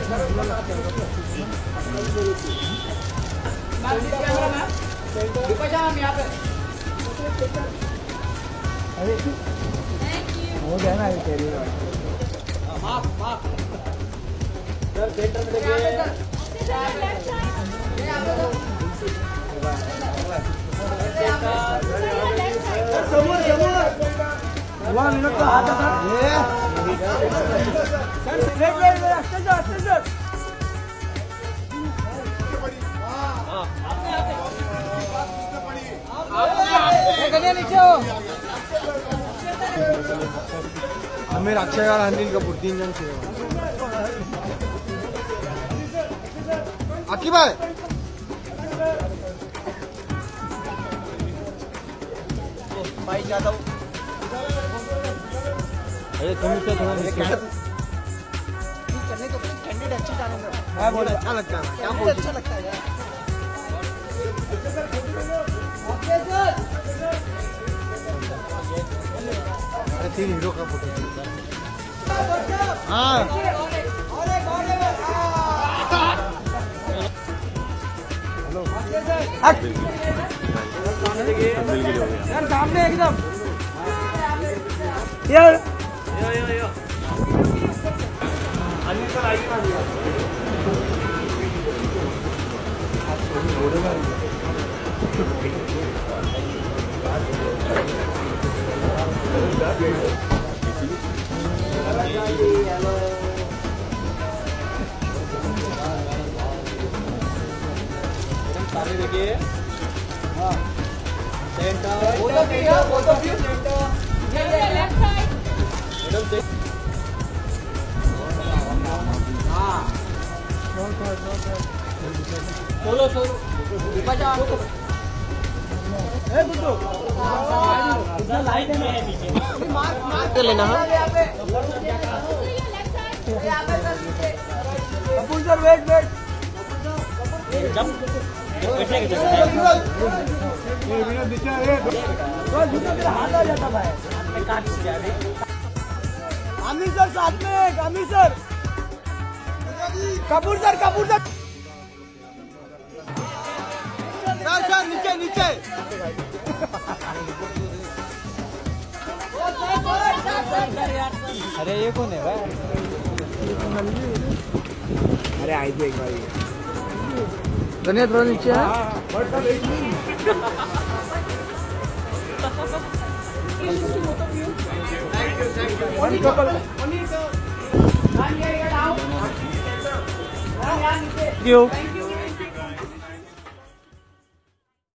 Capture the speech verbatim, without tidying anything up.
हो गया ना तेरी माफ माफ सर सेंटर में देखिए समोर समोर वन मिनट का हाथ था सर वेट वेट वेट अस्ते जा अस्ते जा हां आपने आपने गले नीचे हो हमें अक्षय और अनिल कपूर तीन जन चाहिए आकी भाई भाई चाहता हूँ अरे तुम तो थोड़ा चलने तो कैंडिडेट अच्छी जाने दो मैं बहुत अच्छा लगता है क्या बहुत अच्छा लगता है यार अरे तीन हीरो का फोटो हाँ यार सामने एकदम यार यो यो यो अनिल सर आइए ना सामने देखिए हाँ सेंटर बोलो भैया बोलो भैया सेंटर लेफ्ट साइड मैडम देख हाँ सोलो सोलो बजा ए गुड्डू इधर लाइट है पीछे मार्क मार्क कर लेना हां Kapoor sir wait wait jump बैठने की जगह ये वीडियो दिखा है तो जूता मेरा हाथ आ जाता भाई मैं काट दिया अभी आमिर सर साथ में Aamir sir Kapoor sir Kapoor sir sir sir नीचे नीचे अरे ये कौन है भाई अरे आई थी एक बार धन्यवाद थोड़ा नीचे है थैंक यू